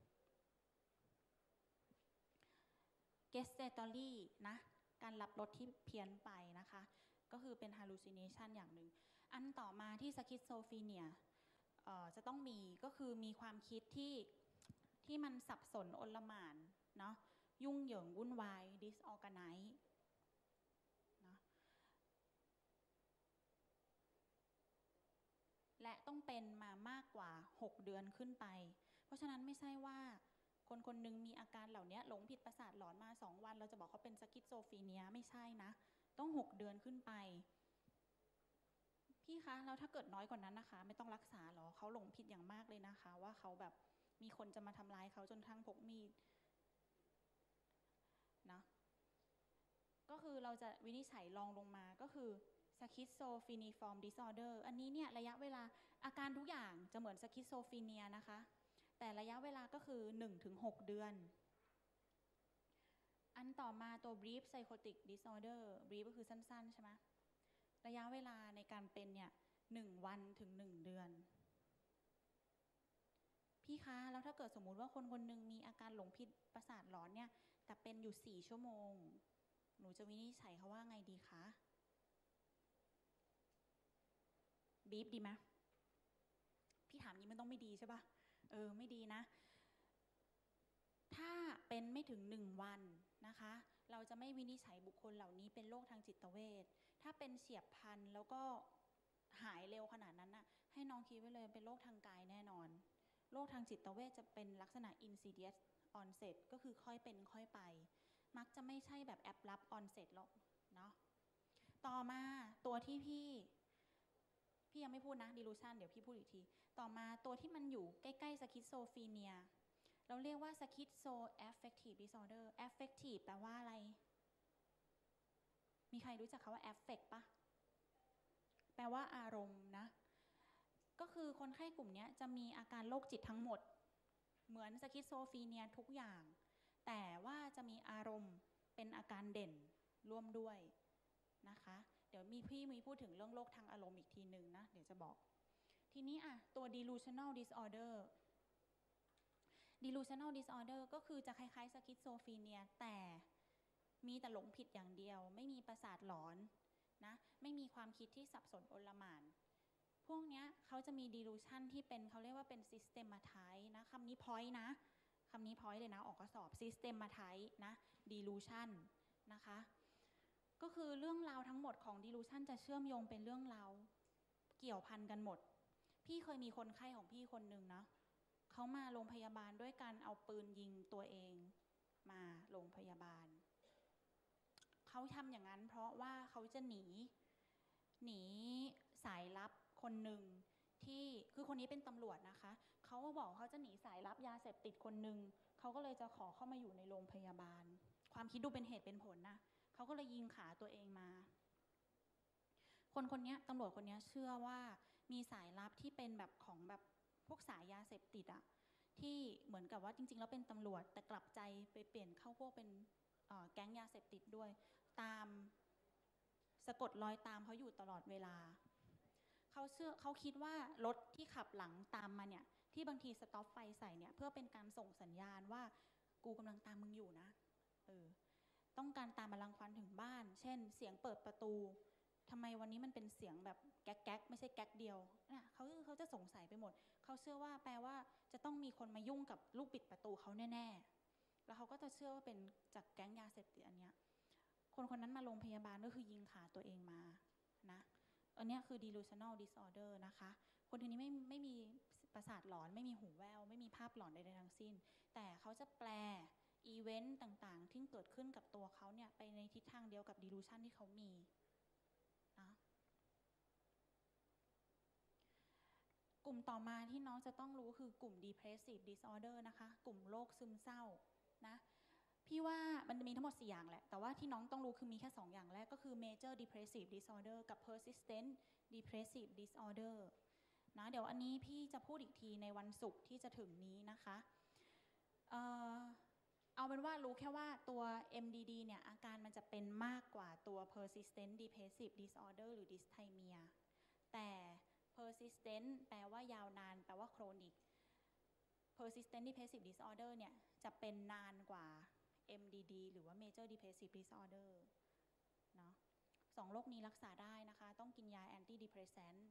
gustatory นะการรับรสที่เพี้ยนไปนะคะก็คือเป็น hallucination อย่างหนึ่งอันต่อมาที่ schizophrenia จะต้องมีก็คือมีความคิดที่มันสับสนโอลหม่านเนาะยุ่งเหยิงวุ่นวาย disorganize นะและต้องเป็นมามากกว่า6 เดือนขึ้นไปเพราะฉะนั้นไม่ใช่ว่าคนนึงมีอาการเหล่านี้หลงผิดประสาทหลอนมา2 วันเราจะบอกเขาเป็นสคิสโซฟีเนียไม่ใช่นะต้อง6 เดือนขึ้นไปพี่คะแล้วถ้าเกิดน้อยกว่านั้นนะคะไม่ต้องรักษาหรอเขาหลงผิดอย่างมากเลยนะคะว่าเขาแบบมีคนจะมาทำร้ายเขาจนทั้งพกมีดนะก็คือเราจะวินิจฉัยรองลงมาก็คือ schizophreniform disorder อันนี้เนี่ยระยะเวลาอาการทุกอย่างจะเหมือน schizophrenia นะคะแต่ระยะเวลาก็คือ 1-6 เดือนอันต่อมาตัว brief psychotic disorder brief ก็คือสั้นๆใช่ไหมระยะเวลาในการเป็นเนี่ย1 วันถึง1 เดือน พี่คะแล้วถ้าเกิดสมมุติว่าคนคนหนึ่งมีอาการหลงผิดประสาทหลอนเนี่ยแต่เป็นอยู่4 ชั่วโมงหนูจะวินิจฉัยเขาว่าไงดีคะบีฟดีไหมพี่ถามนี้มันต้องไม่ดีใช่ปะไม่ดีนะถ้าเป็นไม่ถึง1 วันนะคะเราจะไม่วินิจฉัยบุคคลเหล่านี้เป็นโรคทางจิตเวชถ้าเป็นเฉียบพลันแล้วก็หายเร็วขนาดนั้นน่ะให้น้องคิดไว้เลยเป็นโรคทางกายแน่นอนโรคทางจิตเวชจะเป็นลักษณะ insidious onset ก็คือค่อยเป็นค่อยไปมักจะไม่ใช่แบบ abrupt onset หรอกเนาะต่อมาตัวที่พี่ยังไม่พูดนะ delusion เดี๋ยวพี่พูดอีกทีต่อมาตัวที่มันอยู่ใกล้ๆ schizophrenia เราเรียกว่า schizoaffective disorder affective แปลว่าอะไรมีใครรู้จักคำว่า affect ปะแปลว่าอารมณ์นะก็คือคนไข้กลุ่มนี้จะมีอาการโรคจิตทั้งหมดเหมือนสคิสโซฟรีเนียทุกอย่างแต่ว่าจะมีอารมณ์เป็นอาการเด่นร่วมด้วยนะคะเดี๋ยวพี่มีพูดถึงเรื่องโรคทางอารมณ์อีกทีหนึ่งนะเดี๋ยวจะบอกทีนี้ตัว delusional disorder delusional disorder ก็คือจะคล้ายๆสคิสโซฟรีเนียแต่มีแต่หลงผิดอย่างเดียวไม่มีประสาทหลอนนะไม่มีความคิดที่สับสนโอลหม่านพวกนี้เขาจะมี delusion ที่เป็นเขาเรียกว่าเป็น systematize นะคำนี้ point นะคำนี้ point เลยนะออกข้อสอบ systematize นะ delusion นะคะก็คือเรื่องราวทั้งหมดของ delusion จะเชื่อมโยงเป็นเรื่องราวเกี่ยวพันกันหมดพี่เคยมีคนไข้ของพี่คนหนึ่งนะเขามาโรงพยาบาลด้วยการเอาปืนยิงตัวเองมาโรงพยาบาลเขาทำอย่างนั้นเพราะว่าเขาจะหนีสายลับคนหนึ่งที่คือคนนี้เป็นตำรวจนะคะเขาก็บอกเขาจะหนีสายลับยาเสพติดคนหนึ่งเขาก็เลยจะขอเข้ามาอยู่ในโรงพยาบาลความคิดดูเป็นเหตุเป็นผลนะเขาก็เลยยิงขาตัวเองมาคนนี้ตำรวจคนนี้เชื่อว่ามีสายลับที่เป็นแบบของแบบพวกสายยาเสพติดอะที่เหมือนกับว่าจริงๆแล้วเป็นตำรวจแต่กลับใจไปเปลี่ยนเข้าพวกเป็นแก๊งยาเสพติดด้วยตามสะกดรอยตามเขาอยู่ตลอดเวลาเขาคิดว่ารถที่ขับหลังตามมาเนี่ยที่บางทีสต็อปไฟใส่เนี่ยเพื่อเป็นการส่งสัญญาณว่ากูกำลังตามมึงอยู่นะต้องการตามมารังควานถึงบ้านเช่นเสียงเปิดประตูทำไมวันนี้มันเป็นเสียงแบบแก๊กไม่ใช่แก๊กเดียวนะเขาจะสงสัยไปหมดเขาเชื่อว่าแปลว่าจะต้องมีคนมายุ่งกับลูกบิดประตูเขาแน่ๆแล้วเขาก็จะเชื่อว่าเป็นจากแก๊งยาเสพติดอันเนี้ยคนนั้นมาโรงพยาบาลก็คือยิงขาตัวเองมานะอันนี้คือ delusional disorder นะคะคนทีนี้ไม่มีประสาทหลอนไม่มีหูแว่วไม่มีภาพหลอนใดๆทั้งสิ้นแต่เขาจะแปลอีเวนต์ต่างๆที่เกิดขึ้นกับตัวเขาเนี่ยไปในทิศทางเดียวกับ delusion ที่เขามีนะกลุ่มต่อมาที่น้องจะต้องรู้คือกลุ่ม depressive disorder นะคะกลุ่มโรคซึมเศร้านะพี่ว่ามันจะมีทั้งหมด4อย่างแหละแต่ว่าที่น้องต้องรู้คือมีแค่2อย่างแรกก็คือ major depressive disorder กับ persistent depressive disorder นะเดี๋ยวอันนี้พี่จะพูดอีกทีในวันศุกร์ที่จะถึงนี้นะคะเอาเป็นว่ารู้แค่ว่าตัว MDD เนี่ยอาการมันจะเป็นมากกว่าตัว persistent depressive disorder หรือ dysthymia แต่ persistent แปลว่ายาวนานแปลว่า chronic persistent depressive disorder เนี่ยจะเป็นนานกว่า MDD หรือว่า major depressive disorder เนาะ2 โรคนี้รักษาได้นะคะต้องกินยา antidepressant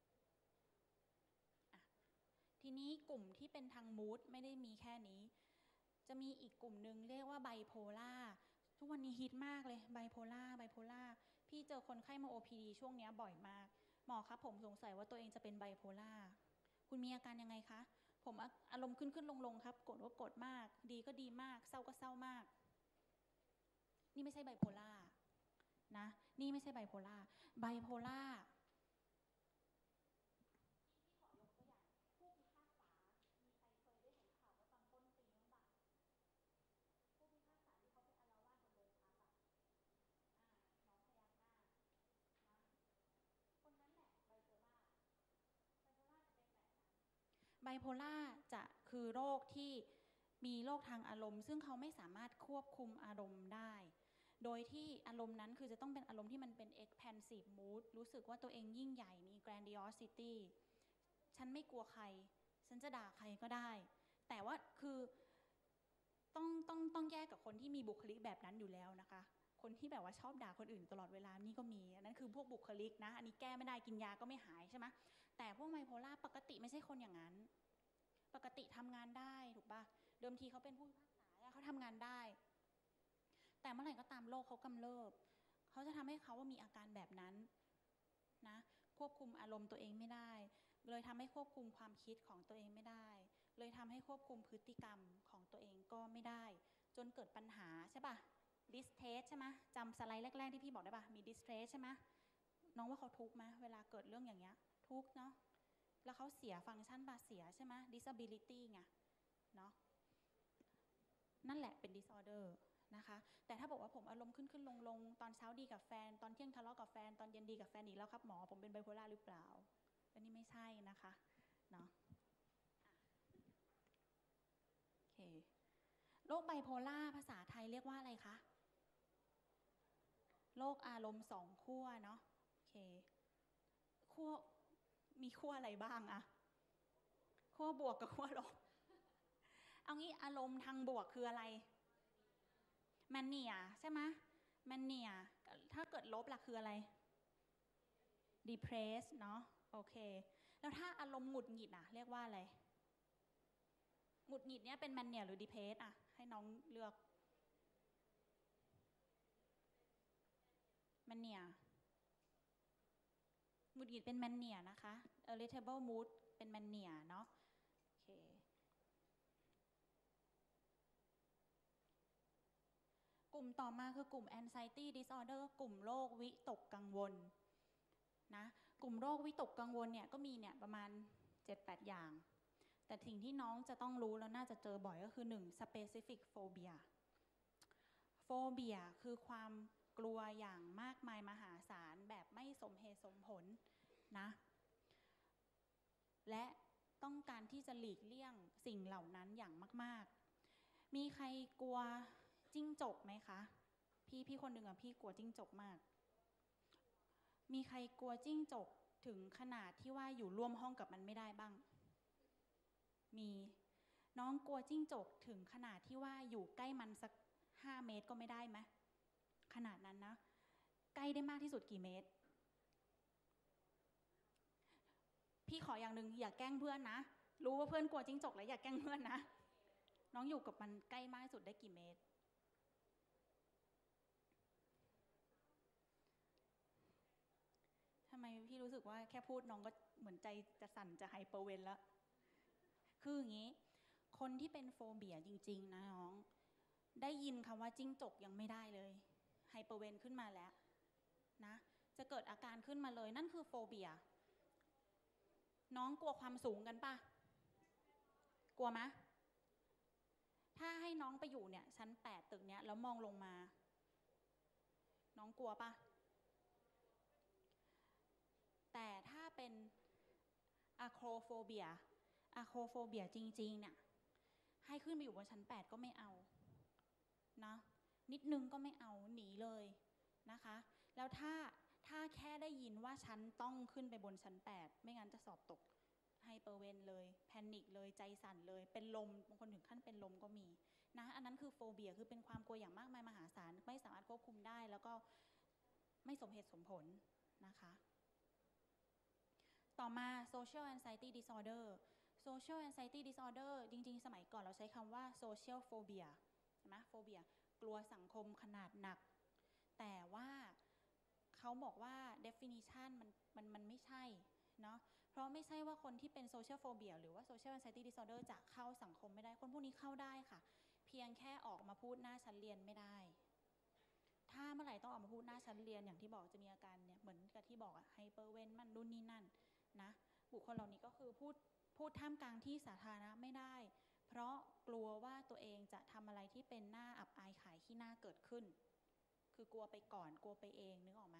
ทีนี้กลุ่มที่เป็นทาง mood ไม่ได้มีแค่นี้จะมีอีกกลุ่มหนึ่งเรียกว่าไบโพล่าทุกวันนี้ฮิตมากเลยไบโพล่าพี่เจอคนไข้มา OPD ช่วงนี้บ่อยมากหมอครับผมสงสัยว่าตัวเองจะเป็นไบโพล่าคุณมีอาการยังไงคะผมอารมณ์ขึ้นลงครับโกรธก็โกรธมากดีก็ดีมากเศร้าก็เศร้ามากนี่ไม่ใช่ไบโพล่านะนี่ไม่ใช่ไบโพล่าไบโพล่าไบโพล่าจะคือโรคที่มีโรคทางอารมณ์ซึ่งเขาไม่สามารถควบคุมอารมณ์ได้โดยที่อารมณ์นั้นคือจะต้องเป็นอารมณ์ที่มันเป็น expansive mood รู้สึกว่าตัวเองยิ่งใหญ่มี grandiosity ฉันไม่กลัวใครฉันจะด่าใครก็ได้แต่ว่าคือต้องแยกกับคนที่มีบุคลิกแบบนั้นอยู่แล้วนะคะคนที่แบบว่าชอบด่าคนอื่นตลอดเวลานี่ก็มีอันนั้นคือพวกบุคลิกนะอันนี้แก้ไม่ได้กินยาก็ไม่หายใช่ไหมแต่พวกไบโพล่าปกติไม่ใช่คนอย่างนั้นปกติทำงานได้ถูกปะเดิมทีเขาเป็นผู้พิพากษาเขาทำงานได้แต่เมื่อไหร่ก็ตามโรคเขากำเริบเขาจะทำให้เขาว่ามีอาการแบบนั้นนะควบคุมอารมณ์ตัวเองไม่ได้เลยทำให้ควบคุมความคิดของตัวเองไม่ได้เลยทำให้ควบคุมพฤติกรรมของตัวเองก็ไม่ได้จนเกิดปัญหาใช่ปะdistress ใช่ไหมจำสไลด์แรกๆที่พี่บอกได้ปะมี distress ใช่ไหมน้องว่าเขาทุกข์ไหมเวลาเกิดเรื่องอย่างเงี้ยทุกข์เนาะแล้วเขาเสียฟังก์ชันบาเสียใช่ไหม disability ไงเนาะนั่นแหละเป็น disorder นะคะแต่ถ้าบอกว่าผมอารมณ์ขึ้นลงตอนเช้าดีกับแฟนตอนเที่ยงทะเลาะกับแฟนตอนเย็นดีกับแฟนอีกแล้วครับหมอผมเป็นไบโพล่าหรือเปล่าอันนี้ไม่ใช่นะคะเนาะโอเคโรคไบโพล่าภาษาไทยเรียกว่าอะไรคะโรคอารมณ์สองขั้วเนาะโอเคขั้วมีขั้วอะไรบ้างอะขั้วบวกกับขั้วลบเอางี้อารมณ์ทางบวกคืออะไรแมนเนียใช่ไหมแมนเนียถ้าเกิดลบล่ะคืออะไร depress เนาะโอเคแล้วถ้าอารมณ์หงุดหงิดอะเรียกว่าอะไรหงุดหงิดเนี่ยเป็นแมนเนียหรือ depress อะให้น้องเลือกแมนเนียหงุดหงิดเป็นแมนเนียนะคะ irritable mood เป็นแมนเนียเนาะโอเคกลุ่มต่อมาคือกลุ่ม anxiety disorder กลุ่มโรควิตกกังวลนะกลุ่มโรควิตกกังวลเนี่ยก็มีเนี่ยประมาณ 7-8 อย่างแต่สิ่งที่น้องจะต้องรู้แล้วน่าจะเจอบ่อยก็คือ 1. specific phobia phobia คือความกลัวอย่างมากมายมหาศาลแบบไม่สมเหตุสมผลนะและต้องการที่จะหลีกเลี่ยงสิ่งเหล่านั้นอย่างมากๆมีใครกลัวจิ้งจกไหมคะพี่คนหนึ่งอะพี่กลัวจิ้งจกมากมีใครกลัวจิ้งจกถึงขนาดที่ว่าอยู่ร่วมห้องกับมันไม่ได้บ้างมีน้องกลัวจิ้งจกถึงขนาดที่ว่าอยู่ใกล้มันสัก5 เมตรก็ไม่ได้ไหมขนาดนั้นนะใกล้ได้มากที่สุดกี่เมตรพี่ขออย่างหนึ่งอย่าแกล้งเพื่อนนะรู้ว่าเพื่อนกลัวจิ้งจกแล้วอย่าแกล้งเพื่อนนะน้องอยู่กับมันใกล้มากที่สุดได้กี่เมตรทำไมพี่รู้สึกว่าแค่พูดน้องก็เหมือนใจจะสั่นจะไฮเปอร์เวนแล้วคืออย่างนี้คนที่เป็นโฟเบียจริงๆนะน้องได้ยินคำว่าจิ้งจกยังไม่ได้เลยไฮเปอร์เวนขึ้นมาแล้วนะจะเกิดอาการขึ้นมาเลยนั่นคือโฟเบียน้องกลัวความสูงกันปะกลัวไหมถ้าให้น้องไปอยู่เนี่ยชั้น8ตึกเนี้ยแล้วมองลงมาน้องกลัวปะแต่ถ้าเป็นอะโครโฟเบียจริงๆเนี่ยให้ขึ้นไปอยู่บนชั้น8ก็ไม่เอานะนิดนึงก็ไม่เอาหนีเลยนะคะแล้วถ้าแค่ได้ยินว่าฉันต้องขึ้นไปบนชั้น8ไม่งั้นจะสอบตกไฮเปอร์เวนเลยแพนิคเลยใจสั่นเลยเป็นลมบางคนถึงขั้นเป็นลมก็มีนะอันนั้นคือโฟเบียคือเป็นความกลัวอย่างมากมายมหาศาลไม่สามารถควบคุมได้แล้วก็ไม่สมเหตุสมผลนะคะต่อมา social anxiety disorder social anxiety disorder จริงๆสมัยก่อนเราใช้คำว่า social phobia ใช่ไหม phobia กลัวสังคมขนาดหนักแต่ว่าเขาบอกว่า definition มันไม่ใช่เนาะเพราะไม่ใช่ว่าคนที่เป็น social phobia หรือว่า social anxiety disorder จะเข้าสังคมไม่ได้คนพวกนี้เข้าได้ค่ะเพียงแค่ออกมาพูดหน้าชั้นเรียนไม่ได้ถ้าเมื่อไหร่ต้องออกมาพูดหน้าชั้นเรียนอย่างที่บอกจะมีอาการเนี่ยเหมือนกับที่บอกอะไฮเปอร์เวนมันนู่นนี่นั่นนะบุคคลเหล่านี้ก็คือพูดท่ามกลางที่สาธารณะไม่ได้เพราะกลัวว่าตัวเองจะทำอะไรที่เป็นหน้าอับอายขายขี้หน้าเกิดขึ้นคือกลัวไปก่อนกลัวไปเองนึกออกไหม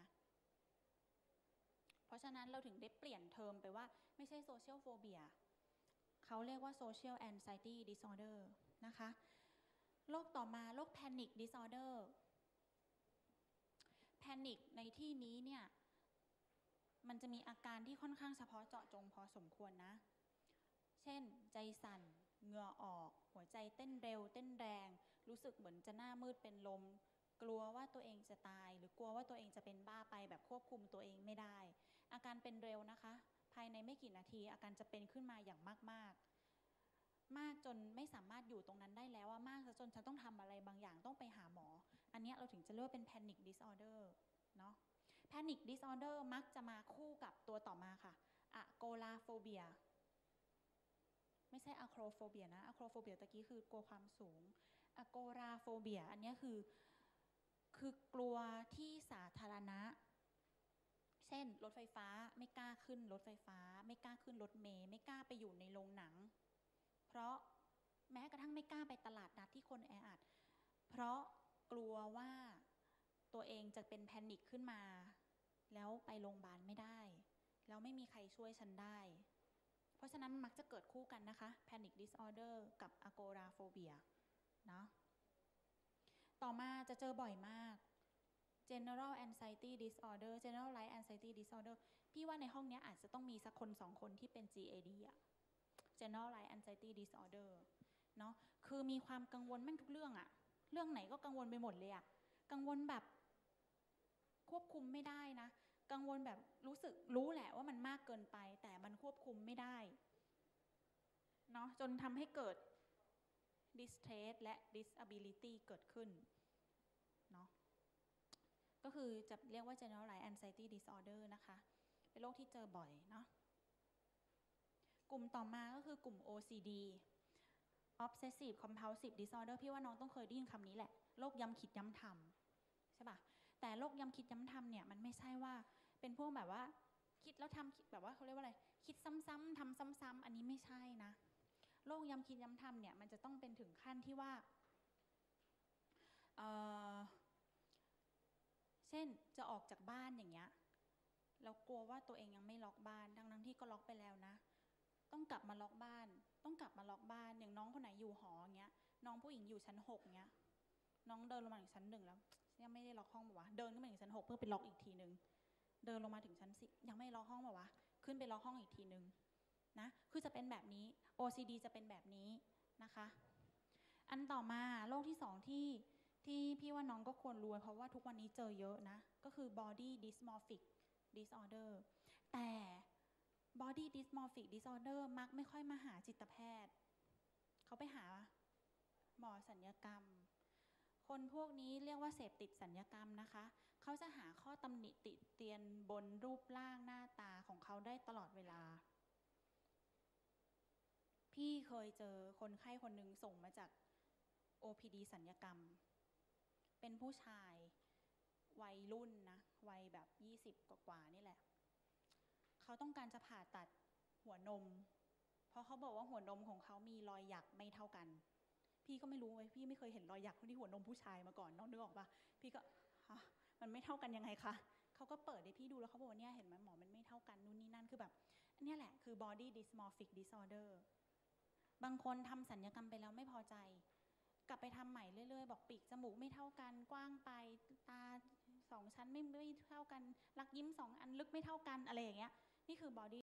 เพราะฉะนั้นเราถึงได้เปลี่ยนเทอมไปว่าไม่ใช่ social phobia เขาเรียกว่า social anxiety disorder นะคะโรคต่อมาโรค Panic Disorder Panic ในที่นี้เนี่ยมันจะมีอาการที่ค่อนข้างเฉพาะเจาะจงพอสมควรนะเช่นใจสั่นเหงื่อออกหัวใจเต้นเร็วเต้นแรงรู้สึกเหมือนจะหน้ามืดเป็นลมกลัวว่าตัวเองจะตายหรือกลัวว่าตัวเองจะเป็นบ้าไปแบบควบคุมตัวเองไม่ได้อาการเป็นเร็วนะคะภายในไม่กี่นาทีอาการจะเป็นขึ้นมาอย่างมากจนไม่สามารถอยู่ตรงนั้นได้แล้วว่ามากจนฉันต้องทำอะไรบางอย่างต้องไปหาหมออันนี้เราถึงจะเรียกว่าเป็น Panic Disorder เนาะ Panic Disorder มักจะมาคู่กับตัวต่อมาค่ะ Agoraphobia ไม่ใช่ acrophobia นะ acrophobia ตะกี้คือกลัวความสูง agoraphobia อันนี้คือกลัวที่สาธารณะเช่นรถไฟฟ้าไม่กล้าขึ้นรถไฟฟ้าไม่กล้าขึ้นรถเมล์ไม่กล้าไปอยู่ในโรงหนังเพราะแม้กระทั่งไม่กล้าไปตลาดนัดที่คนแออัดเพราะกลัวว่าตัวเองจะเป็นแพนิคขึ้นมาแล้วไปโรงพยาบาลไม่ได้แล้วไม่มีใครช่วยฉันได้เพราะฉะนั้นมักจะเกิดคู่กันนะคะ Panic Disorder กับ Agoraphobia เนาะต่อมาจะเจอบ่อยมาก General Anxiety Disorder Generalized Anxiety Disorder พี่ว่าในห้องนี้อาจจะต้องมีสักคนสองคนที่เป็น GAD อะ Generalized Anxiety Disorder เนาะคือมีความกังวลแม่งทุกเรื่องอะเรื่องไหนก็กังวลไปหมดเลยอะกังวลแบบควบคุมไม่ได้นะกังวลแบบรู้แหละว่ามันมากเกินไปแต่มันควบคุมไม่ได้เนาะจนทำให้เกิด distress และ disability เกิดขึ้นเนาะก็คือจะเรียกว่า generalized anxiety disorder นะคะเป็นโรคที่เจอบ่อยเนาะกลุ่มต่อมาก็คือกลุ่ม OCD obsessive compulsive disorder พี่ว่าน้องต้องเคยได้ยินคำนี้แหละโรคย้ำคิดย้ำทำใช่ป่ะแต่โรคย้ำคิดย้ำทำเนี่ยมันไม่ใช่ว่าเป็นพวกแบบว่าคิดแล้วทำแบบว่าเขาเรียกว่าอะไรคิดซ้ำๆทำซ้ำๆอันนี้ไม่ใช่นะโรคย้ำคิดย้ำทำเนี่ยมันจะต้องเป็นถึงขั้นที่ว่าเช่นจะออกจากบ้านอย่างเงี้ยแล้วกลัวว่าตัวเองยังไม่ล็อกบ้านทั้งที่ก็ล็อกไปแล้วนะต้องกลับมาล็อกบ้านอย่างน้องคนไหนอยู่หออย่างเงี้ยน้องผู้หญิงอยู่ชั้น6เงี้ยน้องเดินลงมาถึงชั้น1แล้วยังไม่ได้ล็อกห้องป่าววะเดินขึ้นมาถึงชั้น6เพื่อไปล็อกอีกทีนึงเดินลงมาถึงชั้น4ยังไม่ล็อกห้องป่าววะขึ้นไปล็อกห้องอีกทีนึงนะคือจะเป็นแบบนี้ OCD จะเป็นแบบนี้นะคะอันต่อมาโรคที่2ที่พี่ว่าน้องก็ควรรู้เพราะว่าทุกวันนี้เจอเยอะนะก็คือ body dysmorphic disorder แต่ body dysmorphic disorder มักไม่ค่อยมาหาจิตแพทย์เขาไปหาหมอศัลยกรรมคนพวกนี้เรียกว่าเสพติดศัลยกรรมนะคะเขาจะหาข้อตำหนิติเตียนบนรูปร่างหน้าตาของเขาได้ตลอดเวลาพี่เคยเจอคนไข้คนหนึ่งส่งมาจาก OPD ศัลยกรรมเป็นผู้ชายวัยรุ่นนะวัยแบบ20กว่านี่แหละเขาต้องการจะผ่าตัดหัวนมเพราะเขาบอกว่าหัวนมของเขามีรอยหยักไม่เท่ากันพี่ก็ไม่รู้เลยพี่ไม่เคยเห็นรอยหยักที่หัวนมผู้ชายมาก่อนน้องนึกออกปะพี่ก็มันไม่เท่ากันยังไงคะเขาก็เปิดให้พี่ดูแล้วเขาบอกว่าเนี่ยเห็นไหมหมอมันไม่เท่ากันนู่นนี่นั่นคือแบบนี่แหละคือ body dysmorphic disorder บางคนทำศัลยกรรมไปแล้วไม่พอใจกลับไปทำใหม่เรื่อยๆบอกปีกจมูกไม่เท่ากันกว้างไปตา2ชั้นไม่เท่ากันรักยิ้ม2อันลึกไม่เท่ากันอะไรอย่างเงี้ยนี่คือ body